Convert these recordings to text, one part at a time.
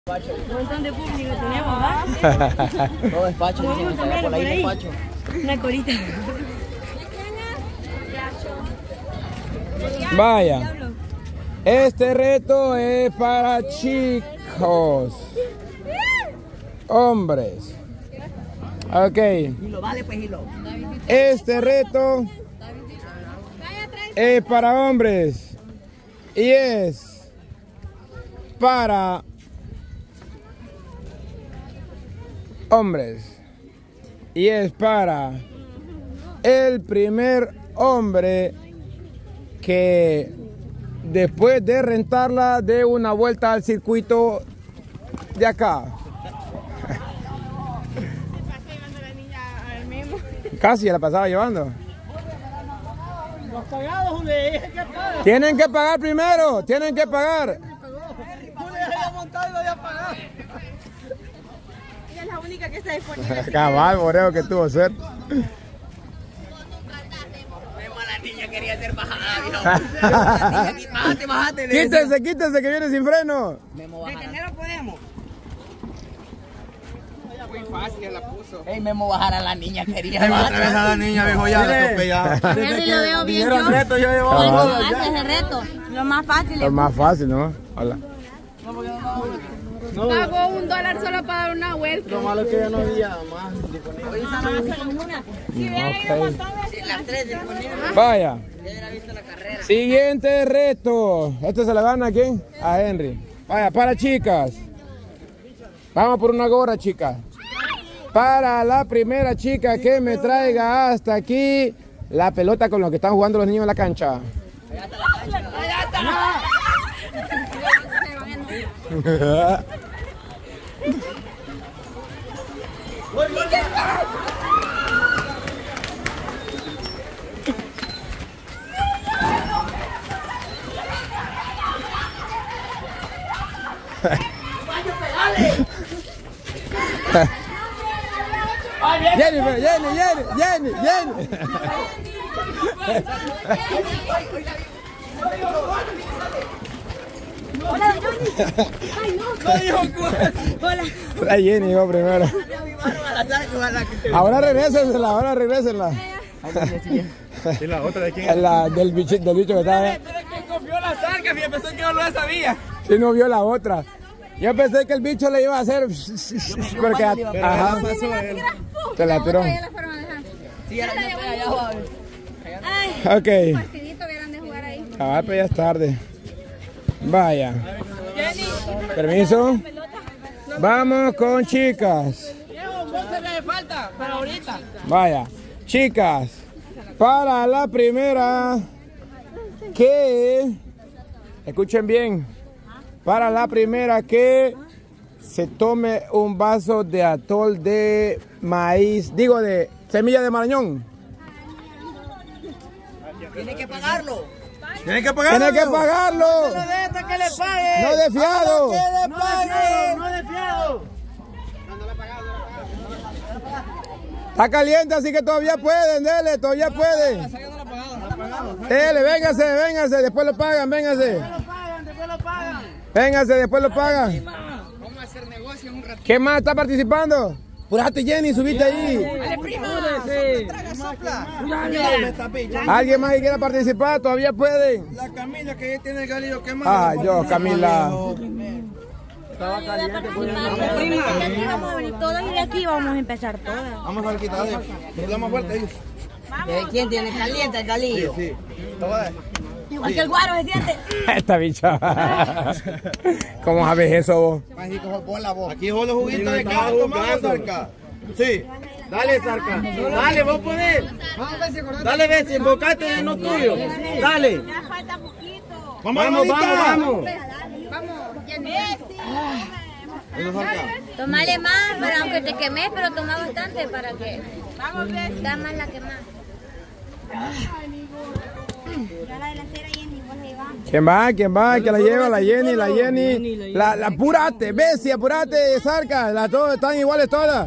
Un montón de público tenemos, ¿va? Todo despacho, por ahí despacho. Una corita. Vaya. Este reto es para chicos. Hombres. Ok. Este reto es para hombres. Y es para hombres. Y es para el primer hombre que después de rentarla dé una vuelta al circuito de acá. Casi la pasaba llevando. Los pagados, Tienen que pagar primero, tienen que pagar. Ella es la única que está disponible. Cabal, borreo que tuvo suerte. La niña quería ser bajada, viejo. Bájate. Quítese que viene sin freno. Detenerlo podemos. Muy fácil la puso. Ey, Memo, bajar a la niña quería. Otra vez a la niña, viejo, ya la atropellaba. Henry lo veo bien yo. Reto, yo llevo. Haces el reto. Lo más fácil. Lo más fácil, ¿no? Hola. Pago $1 solo para dar una vuelta. Lo malo es que ya no había más disponible. Las tres disponibles. Vaya. Ya hubiera visto la carrera. Siguiente reto. ¿Este se la gana a quién? A Henry. Vaya, para chicas. Vamos por una gorra, chicas. Para la primera chica que me traiga hasta aquí la pelota con lo que están jugando los niños en la cancha. Allá está. Jenny. Hola, Johnny. Ay, no. Hola. La Jenny llegó primero. Ahora regrésenla. ¿Y la otra de quién? La del bicho que estaba. Pero es que confió la zarca, fíjate, pensé que no lo sabía. Si no vio la otra. Yo pensé que el bicho le iba a hacer. Porque, ajá. Se la tiró. Sí, ya la allá abajo. Ay, Ok. partidito hubieran de jugar ahí. Ah, pero ya es tarde. Vaya. Permiso. Vamos con chicas. No se le falta, pero ahorita. Vaya. Chicas. Para la primera que... Escuchen bien. Para la primera que se tome un vaso de atol de maíz. Digo, de semilla de marañón. Tiene que pagarlo. Tiene que pagarlo. Tiene que pagarlo. Que le pague. No de fiado. No de fiado. Está caliente, así que todavía pueden, dele, todavía pueden. Dele, véngase, después lo pagan, véngase. Véngase, después lo pagan. Vamos a hacer negocio en un ratito. ¿Quién más está participando? Purate, Jenny, subiste ahí. ¿Alguien más que quiera participar? Todavía pueden. La Camila que ya tiene el galillo quemado. Ah, yo, Camila. Estaba caliente. Aquí vamos a venir todas y de aquí vamos a empezar todas. Vamos a quitar eso. Problema fuerte ellos. ¿Quién tiene caliente el galillo? Sí. Igual que el guaro se siente. Esta bicha. ¿Cómo sabes eso vos? Aquí son los juguitos de cada tomado, Zarca. Sí. Dale, Zarca. Dale, vos podés. Dale, Bessie, enfocate en lo tuyo. Dale. Ya falta poquito. Vamos. Vamos, Tomale más, para aunque te quemes, pero toma bastante para que da más la quemada. Ya la delantera Jenny, vos ahí va. ¿Quién va? Que la lleva la Jenny. La apurate, Bessie, apurate, Zarca. Las dos están iguales todas.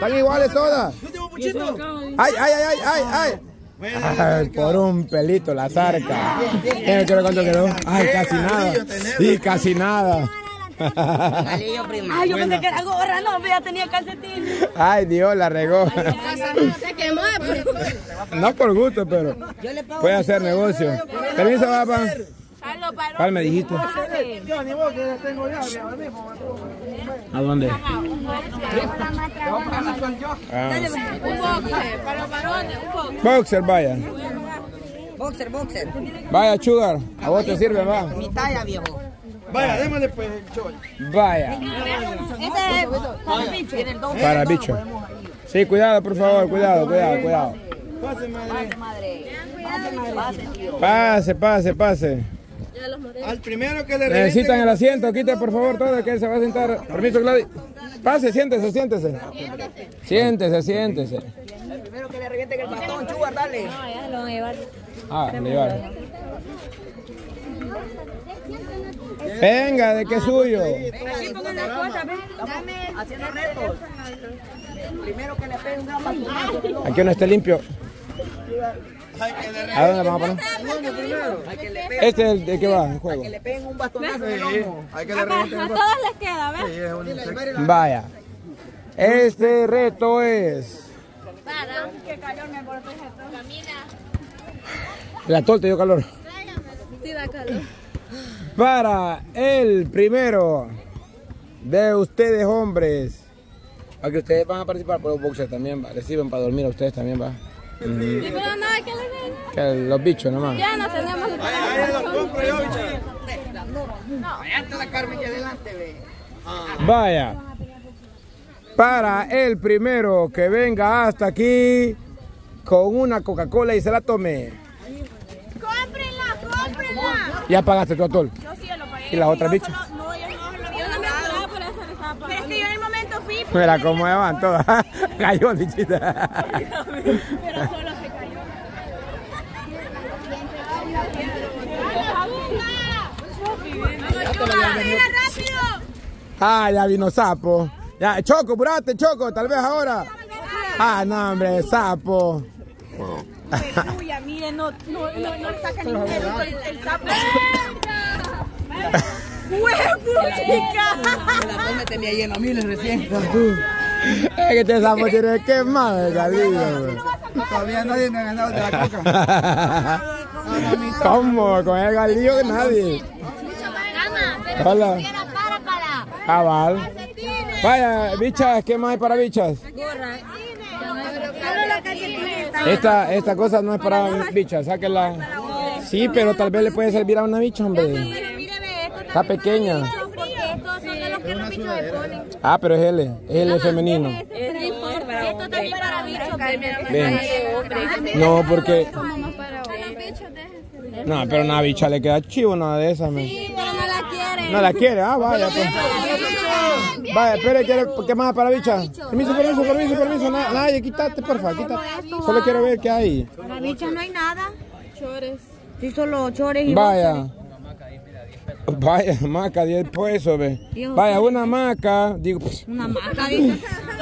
Ay. Ay, por un pelito la Zarca. Quiero cuánto quedó. Ay, casi nada. Sí, casi nada. Galillo primero. Ay, yo pensé que era gorra, no, ya tenía calcetín. Ay, Dios, la regó. Se quemó. No por gusto, pero puede hacer negocio. Permiso, papá. ¿Cuál me dijiste? Yo ni vos que tengo ya, ¿A dónde? Un boxer para los varones, un boxer. Boxer, vaya. Boxer. Vaya, Sugar. A vos te sirve, va. Mi talla, viejo. Vaya, démosle pues el chol. Vaya. Este es para bicho. Para bicho. Sí, cuidado, por favor, cuidado. Pase, madre. Pase. Al primero que le Necesitan el asiento, quite por favor todo, que él se va a sentar. Permiso, Gladys. Pase, siéntese. Siéntese. El primero que le reviente el bastón, Sugar, dale. No, ya lo van a llevar. Le llevaron. Venga, ¿de qué suyo? Haciendo retos. Primero que le pegue un gran bastonazo. Aquí no esté limpio. ¿A dónde vamos a poner? Este es el de que va, el juego. Que le peguen un bastonazo en el lomo. Hay que le revienten A el todos les queda, ¿ves? Sí, es un insecto. Vaya. Este reto es... Para. Qué calor me protege todo. Camina. La torta dio calor. Sí, da calor. Para el primero de ustedes, hombres. Aunque ustedes van a participar por los boxers también, va. Les sirven para dormir a ustedes también, va. Sí, pero nada, ¿qué les den? Que los bichos nomás. Ya no tenemos. Ahí los compro yo, bicho. Allá la Carmen que adelante, ve. Vaya. Para el primero que venga hasta aquí con una Coca-Cola y se la tome. ¡Cómprenla! Ya pagaste tu atol. Yo sí lo pagué. ¿Y las otras bichas? No, yo no me acordaba, por eso le estaba pagando. Pero es que yo en el momento fui. Mira cómo van todas. Cayó, bichita. Pero solo se cayó. ¡Mira rápido! Ah, ya vino sapo. Ya, Choco, apurate, Choco, tal vez ahora. Ah, no, hombre, sapo. Uy, miren, no le saca ni un dedo el sapo. ¡Huevo, chica! La toma tenía lleno, miles recién. Es que este sapo tiene quemado el galillo. Todavía nadie me ha ganado de la coca. ¿Cómo? Con el galillo nadie. Hola. Cabal. Vaya, bichas, ¿qué más hay para bichas? Esta cosa no es para bichas, sáquenla. Sí, pero tal vez le puede servir a una bicha, hombre. Está pequeña. Ah, pero es L femenino. Esto también para bichos. Ven. No, porque... No, pero una bicha le queda chivo, nada de esas. Sí, pero no la quiere. No la quiere, vaya pues. Vaya, espere, ¿qué más para bicha? Permiso. Nadie, quítate, porfa, quítate. Solo quiero ver qué hay. Para bichas no hay nada. Chores. Sí, solo chores y Vaya, maca, 10 pesos, ve. Vaya, una maca, digo, una maca, dice.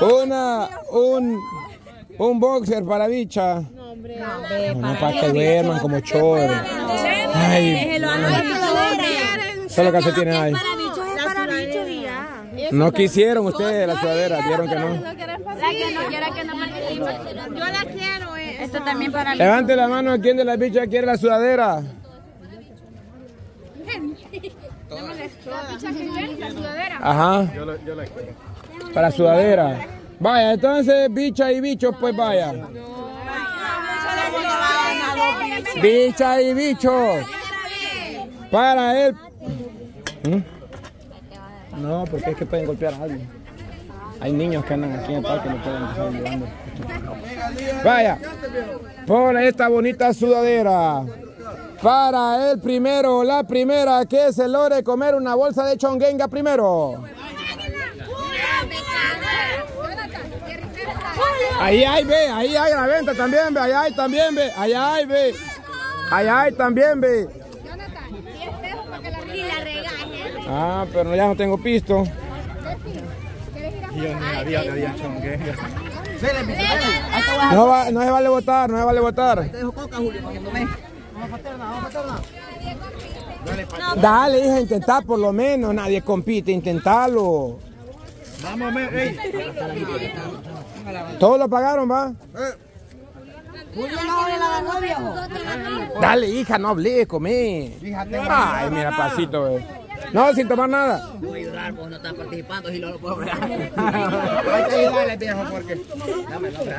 un boxer para bicha. No, para que duerman como chores. Ay, solo calcetines hay. Para bichos es para bichos y ya. No quisieron ustedes la sudadera, vieron que no. La que no quiera que no participe. Yo la quiero. Esto también para Levante la mano, ¿quién de las bichas quiere la sudadera? la sudadera. Ajá. Yo la quiero. Para sudadera. Vaya, entonces bicha y bichos, pues vaya. Bicha y bichos. Para él. No, porque es que pueden golpear a alguien. Hay niños que andan aquí en el parque y lo pueden estar llevando. Vaya, por esta bonita sudadera. Para el primero, la primera que se logre comer una bolsa de chonguenga primero. Ahí hay, ve, ahí hay a la venta también, ve, ahí hay también, ve, ahí hay, ve. Ahí hay también, ve. Ah, pero ya no tengo pisto. Yo ni había chonguenga. No se vale votar, no se vale votar. Te dejo coca, Julio, para que tomé. Vamos a paterna. Dale, hija, intentá por lo menos. Nadie compite, intentalo. Vamos, ey. ¿Todos lo pagaron, va? Julio no la ganó, viejo. Dale, hija, no hables, comé. Ay, mira, pasito, güey. No, sin tomar nada. No voy a ayudar, vos no estás participando y no lo puedo ver. Hay que ayudarle, viejo, porque... Dame, no,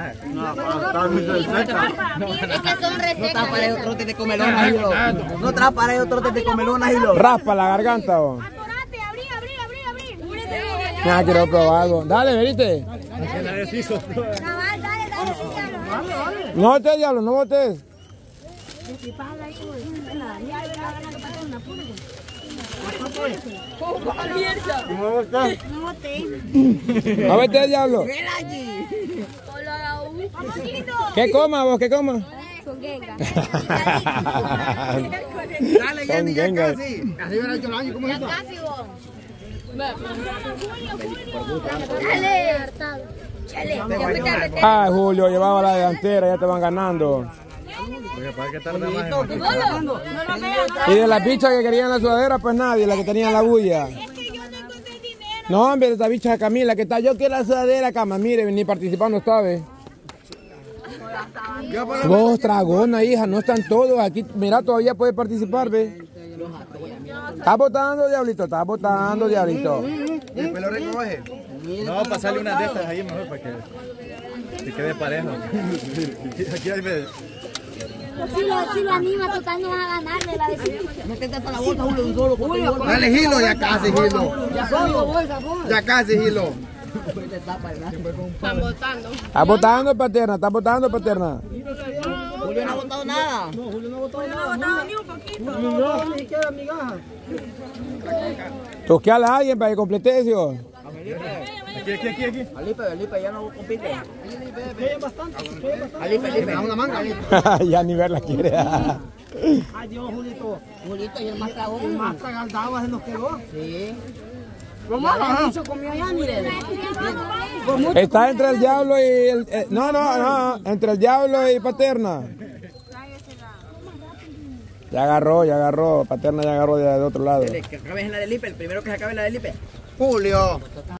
Es que son No recetas. estás para esos trotes de comelonas, Hilo. No estás para esos trotes de comelonas, Hilo. Raspa la garganta, vos. Apurate, abrí. Ya quiero probar algo. Dale, venite. Cabal, dale, síguelo. No votes, diablo, no votes. No votes, diablo. ¿Qué coma vos? ¿Qué coma? Son gengas. Dale, Jenny, ya casi. Así hubiera hecho el año, ¿cómo es esto? Casi vos. Dale. Chale, ya me tarde. Ay, Julio, llevaba la delantera, ya te van ganando. Y de las bichas que querían la sudadera, pues nadie, la que tenían la bulla. No, hombre, de esta bicha de Camila, que está, yo quiero la sudadera, cama, mire, ni participando esta vez. Vos, tragona, hija, no están todos aquí, mira, todavía puedes participar, ve. ¿Estás votando, diablito? ¿Estás votando, diablito? ¿Después lo recoge? No, pasarle unas de estas ahí mejor para que se quede parejo. Aquí hay... Si lo anima, total no van a ganarle la decisión. Métete hasta la bolsa, Julio, un solo. Dale, Gilo, ya casi, Gilo. Ya casi, Gilo. ¿Estás votando, paterna? ¿Estás votando, paterna? Julio no ha votado nada. Tosqueale a alguien para que complete eso. Aquí. Alipe, ya no compite. Alipe, dame una manga, Alipe. Ya ni verla quiere. Ay, Dios, Julito. Julito y el más tragón. El más tragaldado se nos quedó. Sí. Mucho comió allá, mire. Está entre el diablo y el... no, entre el diablo y paterna. Ya agarró, paterna ya agarró de otro lado. Que acabe en la de Lipe, el primero que se acabe en la de Lipe. Julio.